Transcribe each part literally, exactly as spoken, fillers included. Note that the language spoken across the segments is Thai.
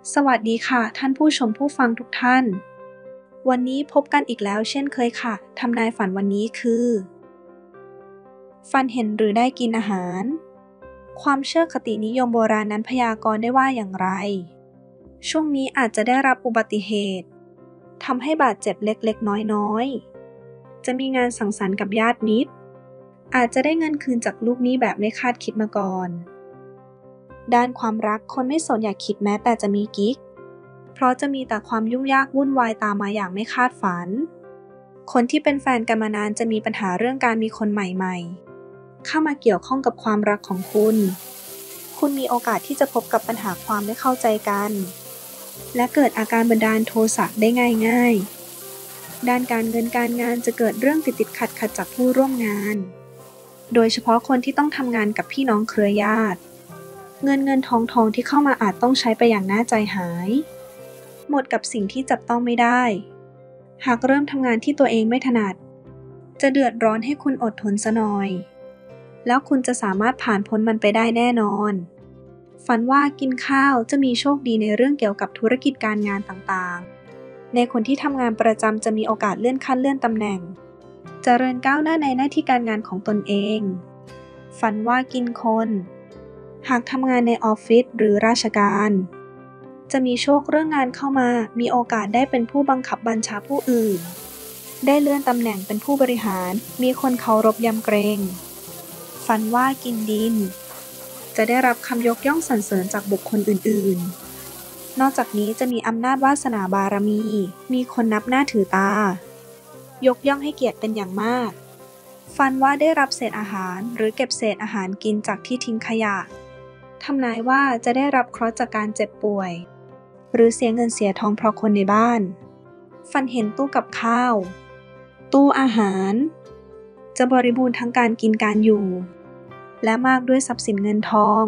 สวัสดีค่ะท่านผู้ชมผู้ฟังทุกท่าน วันนี้พบกันอีกแล้วเช่นเคยค่ะทำนายฝันวันนี้คือ ฝันเห็นหรือได้กินอาหาร ความเชื่อคตินิยมโบราณนั้นพยากรณ์ได้ว่าอย่างไร ช่วงนี้อาจจะได้รับอุบัติเหตุทำให้บาดเจ็บเล็กๆน้อยๆจะมีงานสังสรรค์กับญาติมิตรอาจจะได้เงินคืนจากลูกหนี้แบบไม่คาดคิดมาก่อนด้านความรักคนไม่สนอยากคิดแม้แต่จะมีกิ๊กเพราะจะมีแต่ความยุ่งยากวุ่นวายตามมาอย่างไม่คาดฝันคนที่เป็นแฟนกันมานานจะมีปัญหาเรื่องการมีคนใหม่ๆเข้ามาเกี่ยวข้องกับความรักของคุณคุณมีโอกาสที่จะพบกับปัญหาความไม่เข้าใจกันและเกิดอาการบันดาลโทสะได้ง่ายๆด้านการเงินการงานจะเกิดเรื่องติดๆขัดๆจากผู้ร่วมงานโดยเฉพาะคนที่ต้องทำงานกับพี่น้องเครือญาติเงินเงินทองทองที่เข้ามาอาจต้องใช้ไปอย่างน่าใจหายหมดกับสิ่งที่จับต้องไม่ได้หากเริ่มทำงานที่ตัวเองไม่ถนัดจะเดือดร้อนให้คุณอดทนซะหน่อยแล้วคุณจะสามารถผ่านพ้นมันไปได้แน่นอนฝันว่ากินข้าวจะมีโชคดีในเรื่องเกี่ยวกับธุรกิจการงานต่างๆในคนที่ทำงานประจำจะมีโอกาสเลื่อนขั้นเลื่อนตำแหน่งเจริญก้าวหน้าในหน้าที่การงานของตนเองฝันว่ากินคนหากทำงานในออฟฟิศหรือราชการจะมีโชคเรื่องงานเข้ามามีโอกาสได้เป็นผู้บังคับบัญชาผู้อื่นได้เลื่อนตำแหน่งเป็นผู้บริหารมีคนเคารพยำเกรงฝันว่ากินดินจะได้รับคำยกย่องสรรเสริญจากบุคคลอื่นๆนอกจากนี้จะมีอำนาจวาสนาบารมีมีคนนับหน้าถือตายกย่องให้เกียรติเป็นอย่างมากฝันว่าได้รับเศษอาหารหรือเก็บเศษอาหารกินจากที่ทิ้งขยะทำนายว่าจะได้รับเคราะห์จากการเจ็บป่วยหรือเสียเงินเสียทองเพราะคนในบ้านฝันเห็นตู้กับข้าวตู้อาหารจะบริบูรณ์ทั้งการกินการอยู่และมากด้วยทรัพย์สินเงินทอง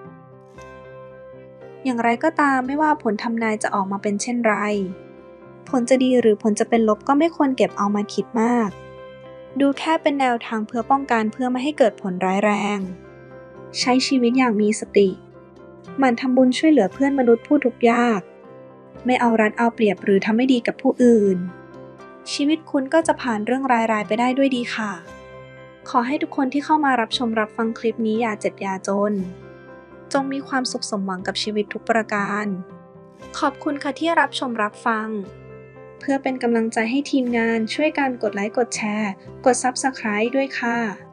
อย่างไรก็ตามไม่ว่าผลทำนายจะออกมาเป็นเช่นไรผลจะดีหรือผลจะเป็นลบก็ไม่ควรเก็บเอามาคิดมากดูแค่เป็นแนวทางเพื่อป้องกันเพื่อไม่ให้เกิดผลร้ายแรงใช้ชีวิตอย่างมีสติหมั่นทำบุญช่วยเหลือเพื่อนมนุษย์ผู้ทุกข์ยากไม่เอารัดเอาเปรียบหรือทำไม่ดีกับผู้อื่นชีวิตคุณก็จะผ่านเรื่องร้ายๆไปได้ด้วยดีค่ะขอให้ทุกคนที่เข้ามารับชมรับฟังคลิปนี้อย่าเจ็บอย่าจนจงมีความสุขสมหวังกับชีวิตทุกประการขอบคุณค่ะที่รับชมรับฟังเพื่อเป็นกำลังใจให้ทีมงานช่วยกันกดไลค์กดแชร์กด ซับสไครบ์ ด้วยค่ะ